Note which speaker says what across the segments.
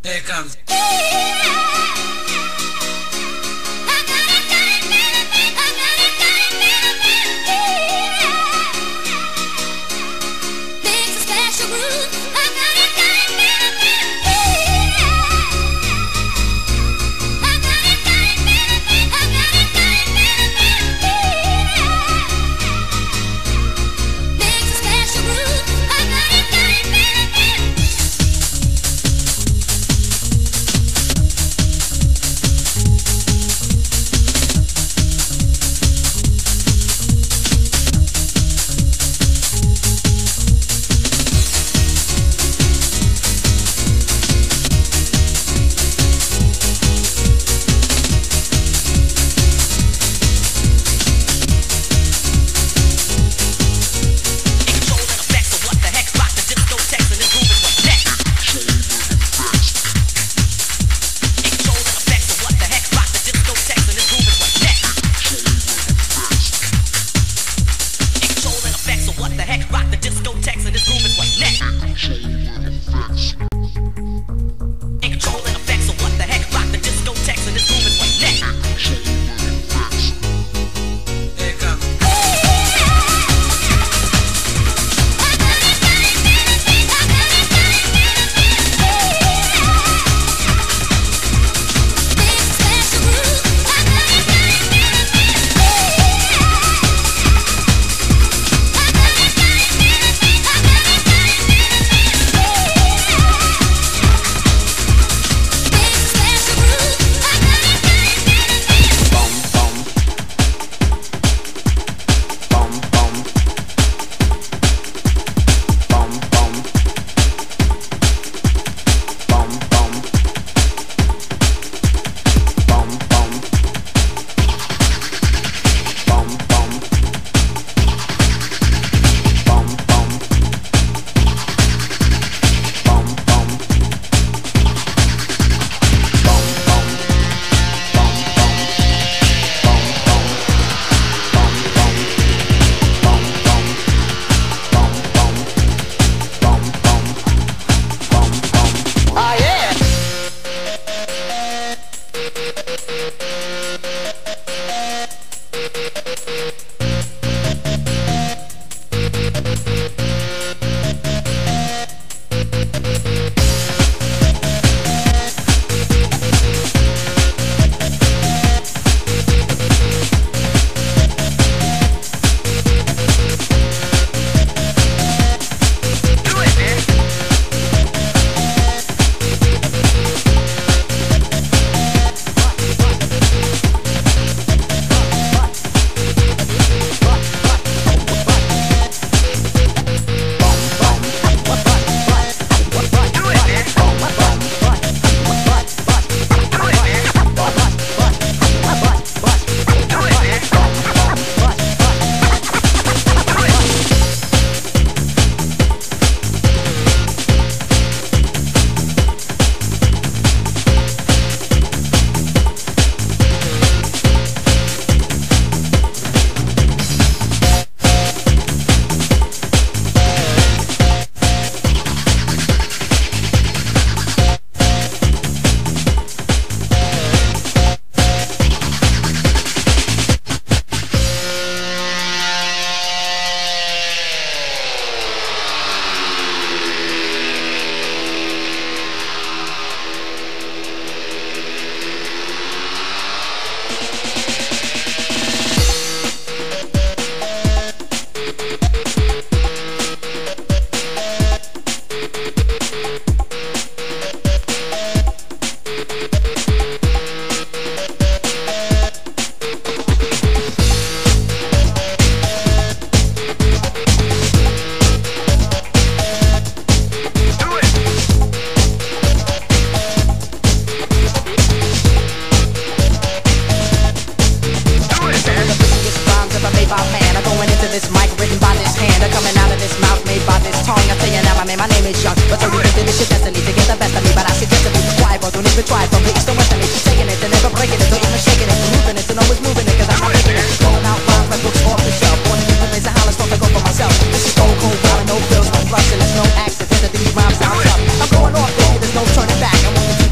Speaker 1: Here it comes.
Speaker 2: my name is Young. But so you think this shit destiny to get the best of me. But I suggest to be quiet, boy, don't even try. From the east to west, and if you're taking it, then never breaking it. Don't even shaking it, moving it, and always moving it. Cause I'm not making it. Going out rhymes like books off the shelf. Born in the place of Hollis, don't I go for myself. This is stone cold wild, no bills, no flushing. There's no accident that these rhymes sound tough. I'm going off, baby, there's no turning back. I want to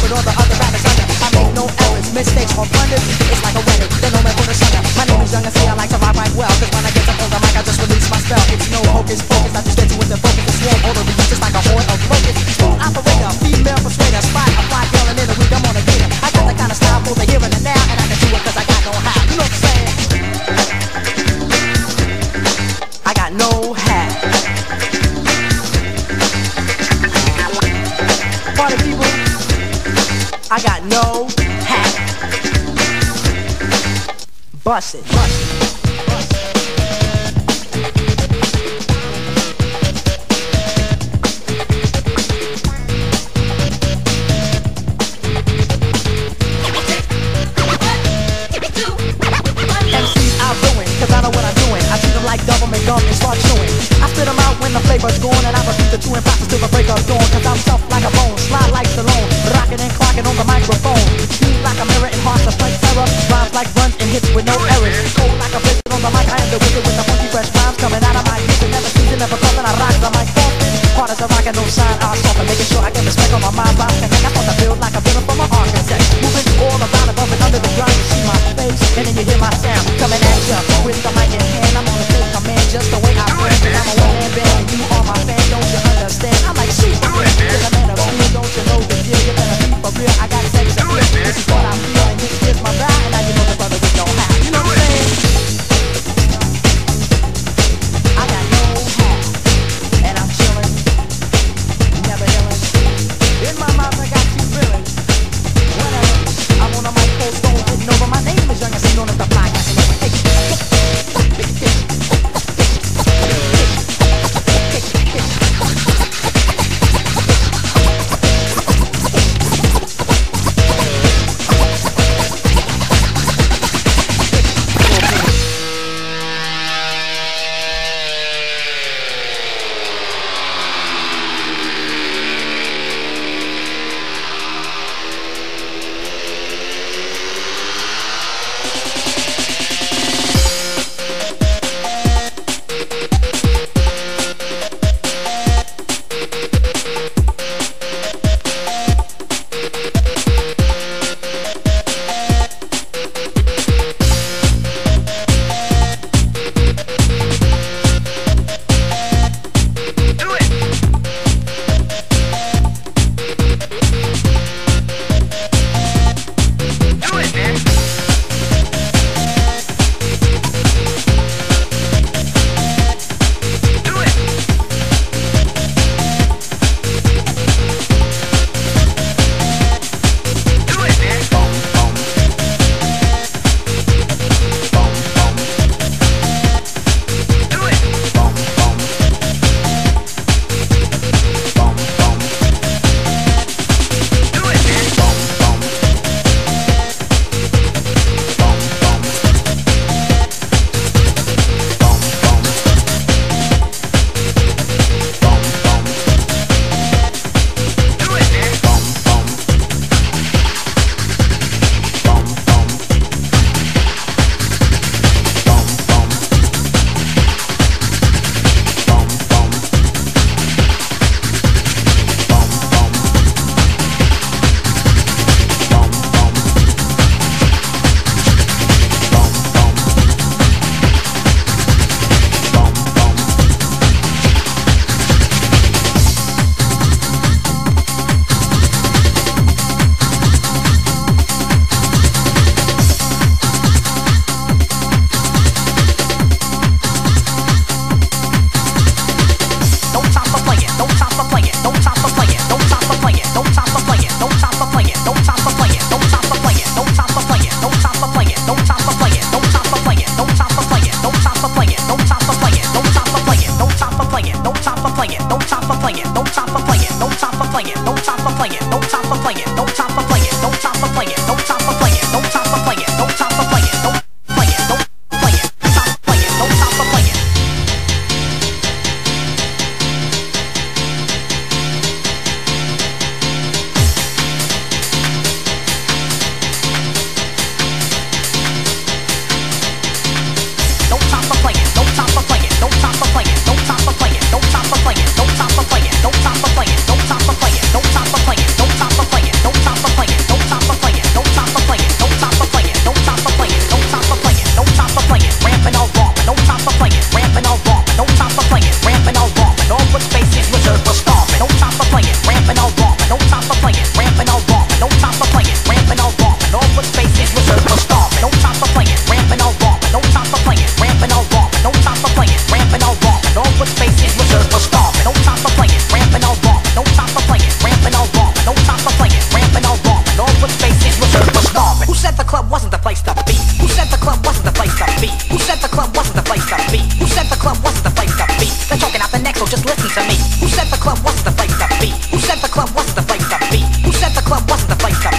Speaker 2: with all the other rappers under. I make no errors, mistakes or blunders. It's like a wedding, they know me for the sugar. My name is Young and see I like to rock right well. Cause when I get up on the mic, I just release my spell. It's no hocus pocus, I just get you with the focus. The swarm over the just like a horde of locusts. Smooth operator, female persuader, spot a fly girl and in a week I'm on a gator. I got the kind of style for the here and the now, and I can do it cause I got no how. You know what I'm saying? I got no hat. Party people, I got no hat. Bust it. Cause I know what I'm doing. I treat them like government gum and start chewing. I spit them out when the flavor's gone, and I repeat the 2 and 5 till the break of dawn. Cause I'm tough like a bone, slide like Stallone, rocking and clocking on the microphone. Smooth like a mirror and hard to fight terror. Rhymes like runs and hits with no errors. Cold like a blizzard on the mic, I am the wizard with the funky fresh rhymes coming out of my ears. And never season, never coughing, I rock the mic often. Hard as a rock and no sign, I soften, making sure I get respect on my mind. Rhymes connect, I want to build like a builder from an architect. Moving all around above and under the ground, you see my face, and then you hear my sound coming at ya with the mic in hand. I'm on the take command just the way I brand. And I'm a one-man band and you are my fan, don't you understand? I'm like Superman, you're the man of steel, don't you know the deal? You better be for real, I got sex appeal. This is what I feel and this is my ride, and now you know the brother with no hat. You know what I'm saying? I got no hat, and I'm chillin', never illin'. In my mouth I got you feelin'. Whatever, I'm on a mic, cold stone, hitting over. My name is Young and known as the Fly Guy.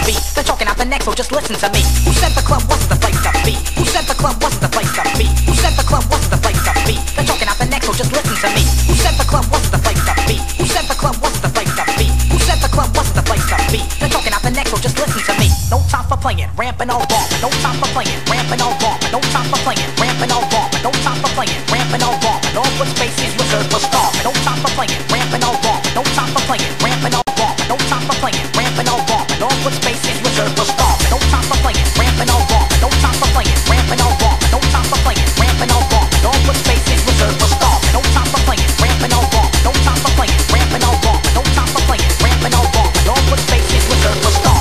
Speaker 2: be? They're talking out the neck, so just listen to me. Who said the club wasn't the place to be? Who said the club wasn't the place to be? Who said the club wasn't the place to be? They're talking out the neck, so just listen to me. Who said the club wasn't the place to be? Who said the club wasn't the place to be? Who said the club wasn't the place to be? They're talking out the neck, so just listen to me. No time for playing, ramping all wrong. No time for playing, ramping all wrong. No time for playing, ramping all wrong. No time for playing, ramping all wrong. All what space is reserved for stars. No time for playing, ramping all wrong. No time for playing, ramping all wrong. No time for playing, ramping all wrong. All what space is reserved for stars. No time for playing, ramping all wrong. No time for playing, ramping all wrong. No time for playing, ramping all wrong. All what space is reserved for stars. No time for playing, ramping all wrong. No time for playing, ramping all wrong. No time for playing, ramping all wrong. All what space is reserved for stars.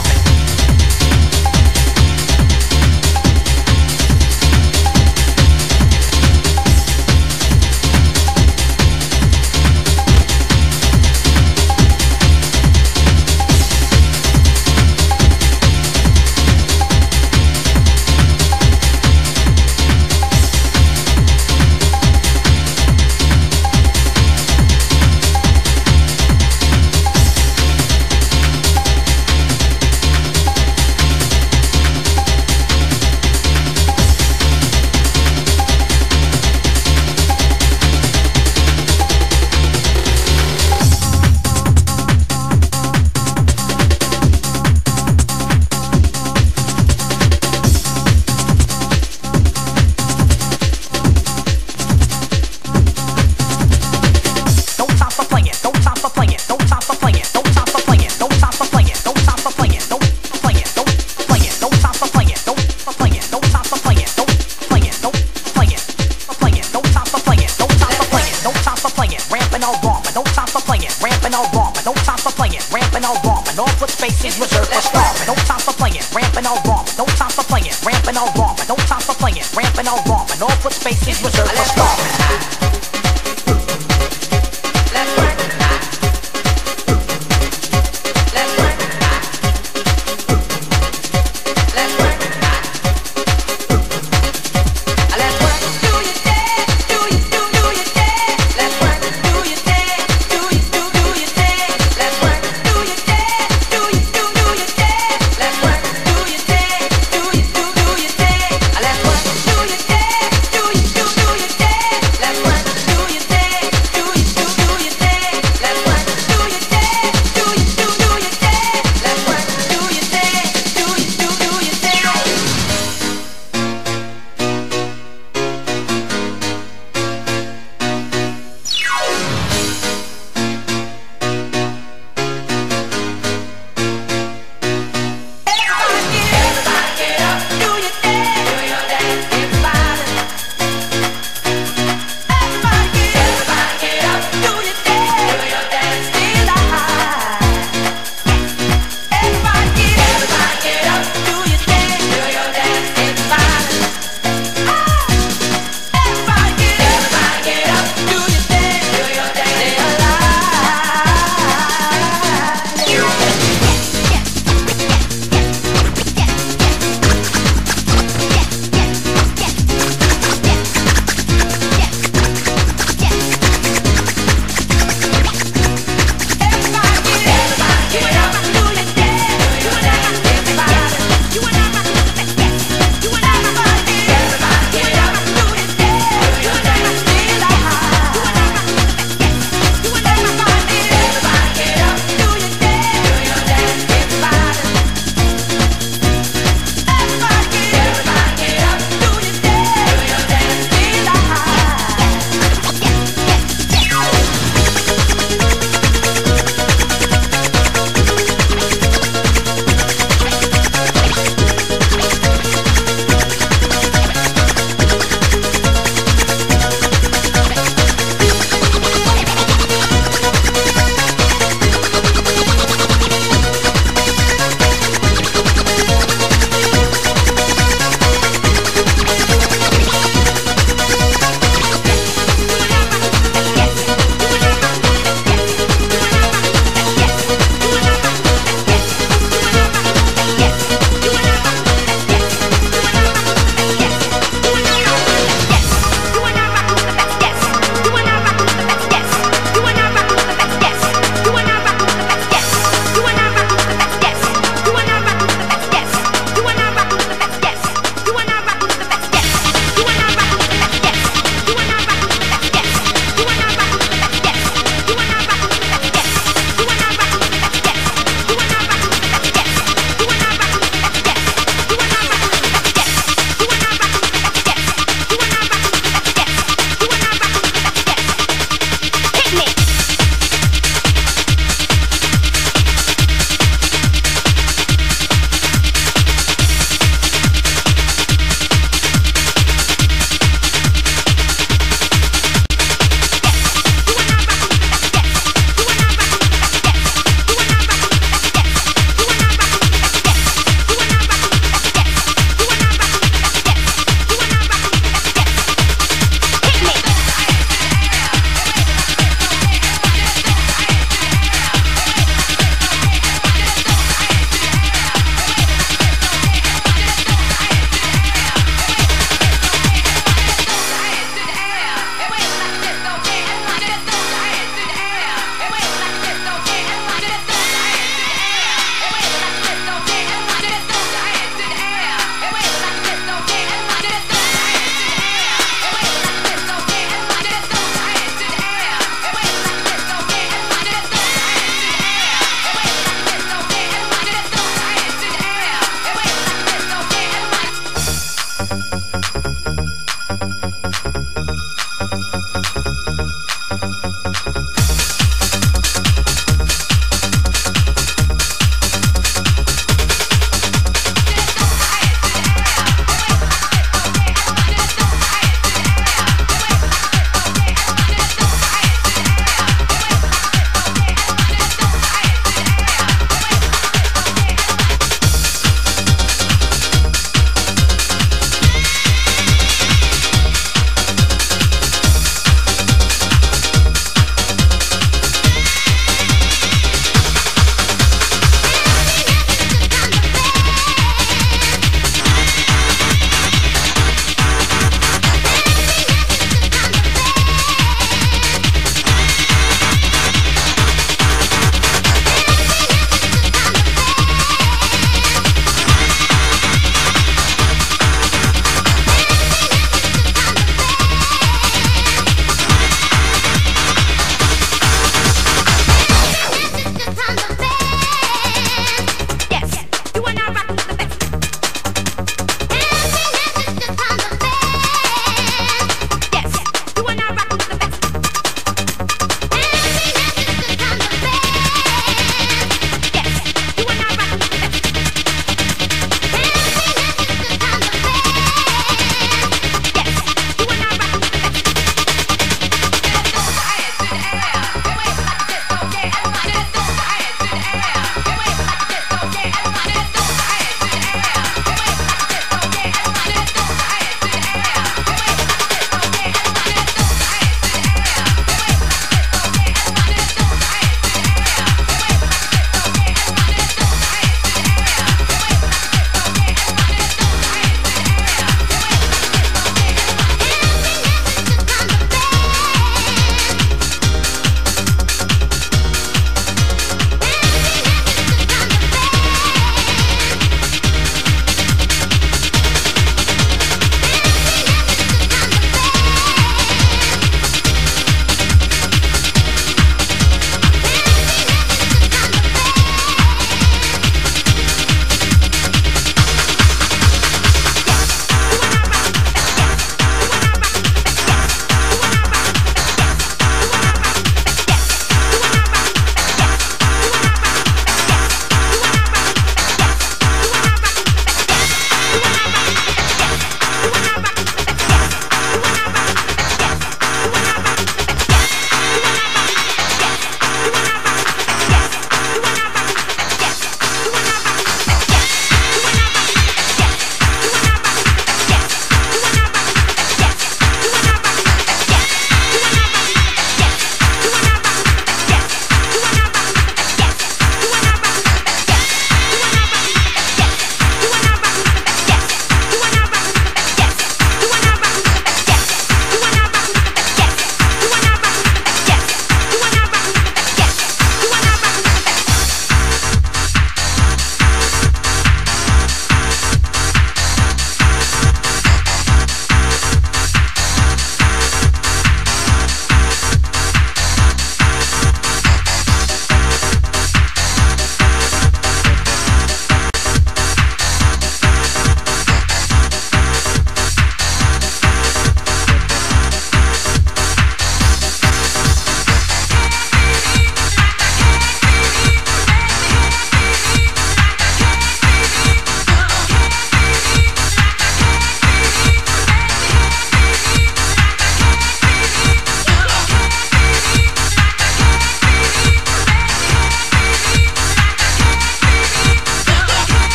Speaker 1: Let's work.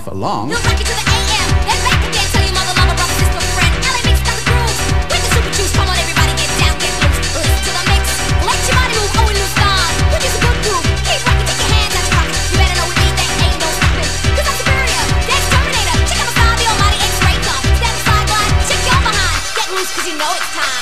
Speaker 1: for long.
Speaker 3: We'll rock it to the AM, then back again. Tell your mother, lover, brother, sister, friend. LA mix got the groove. With the super juice, come on everybody, get down, get loose. Listen to the mix, let your body move, oh, and lose stars. Produce a good groove, keep rocking, take your hands out your pockets. You better know with me, there ain't no stopping. Cause I'm superior, dance Terminator. Check out my style, the almighty X-ray gun. Step aside, glide, check your behind. Get loose, cause you know it's time.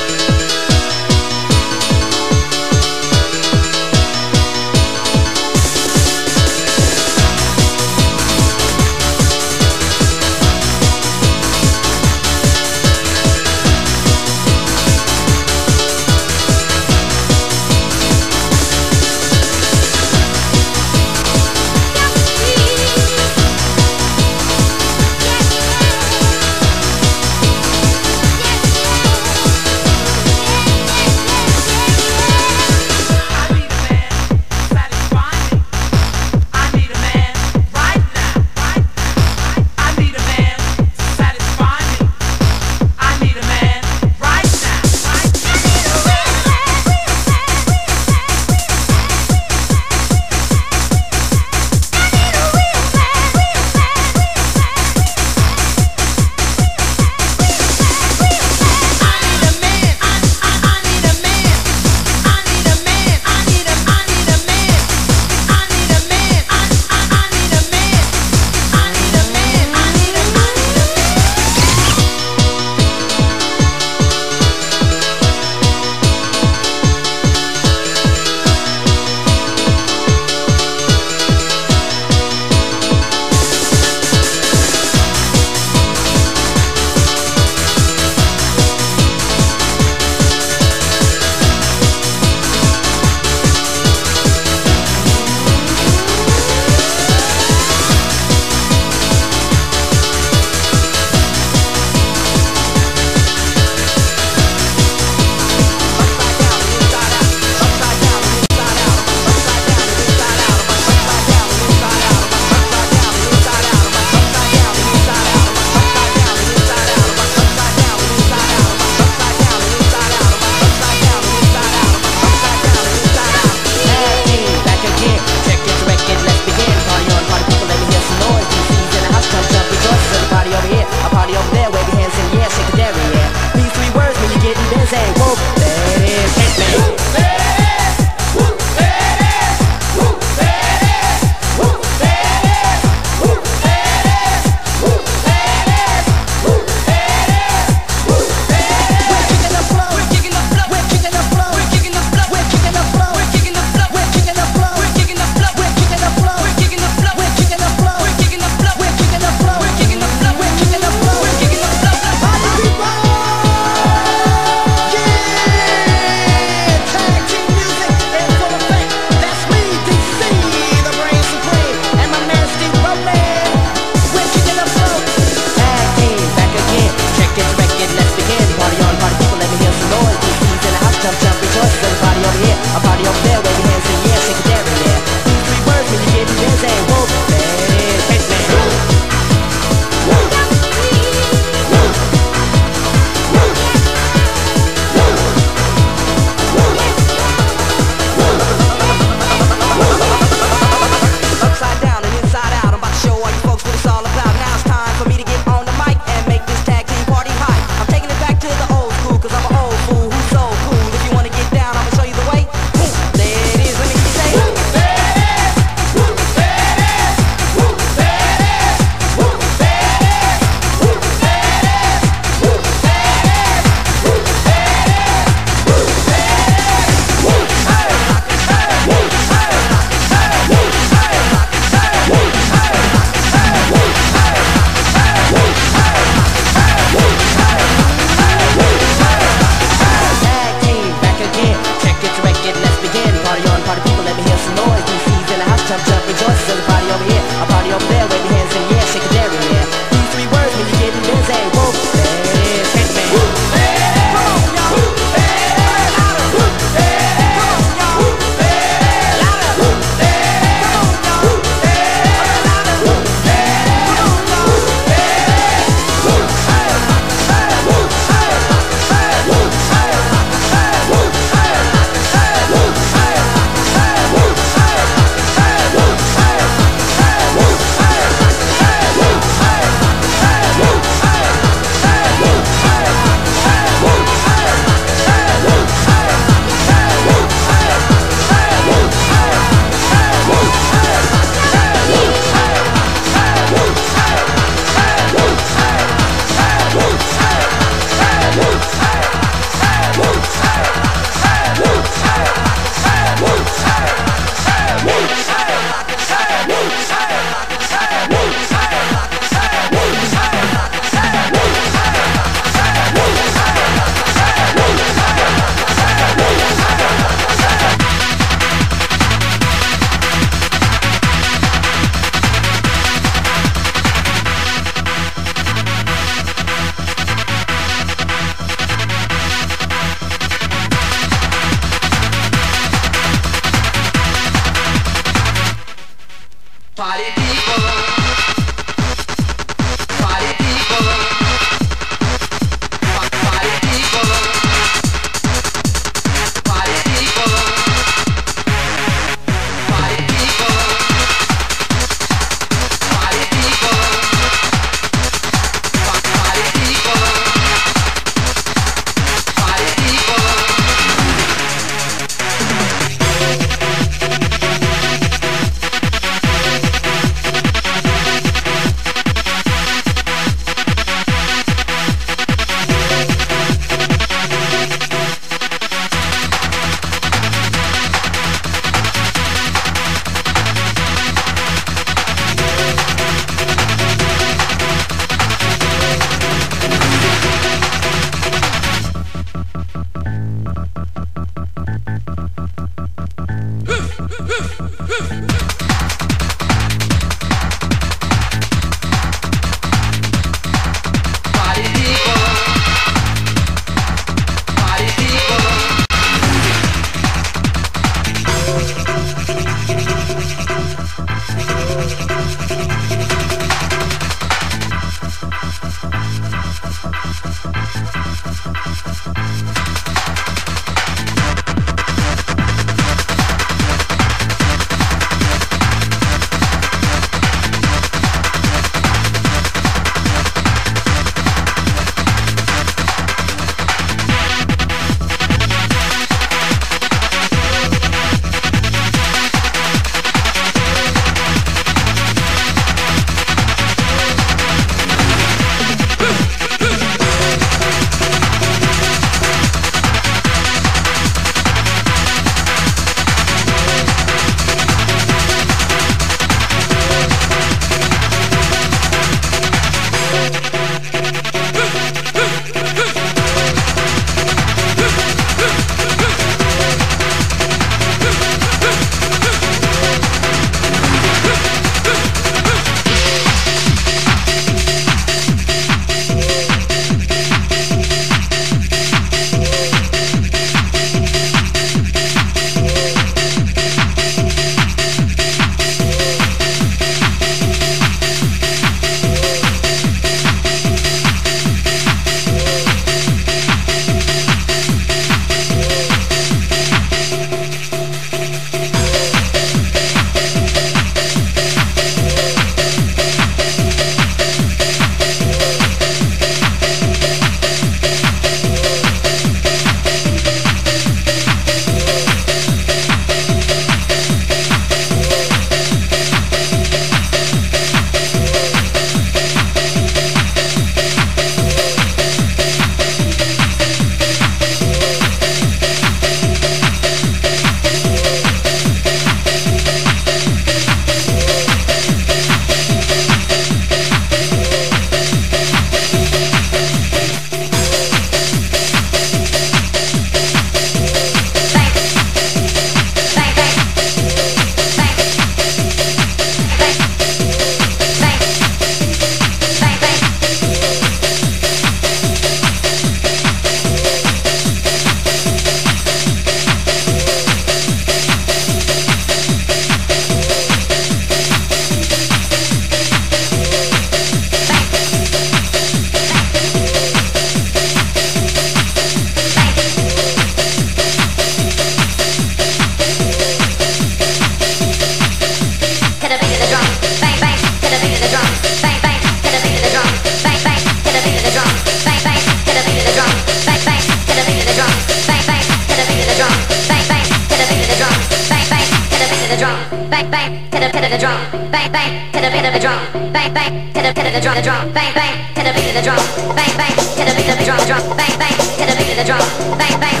Speaker 3: of the drum, bang bang, to the beat of the drum, bang bang, to the beat of the drum, bang bang, to the beat of the drum, bang bang.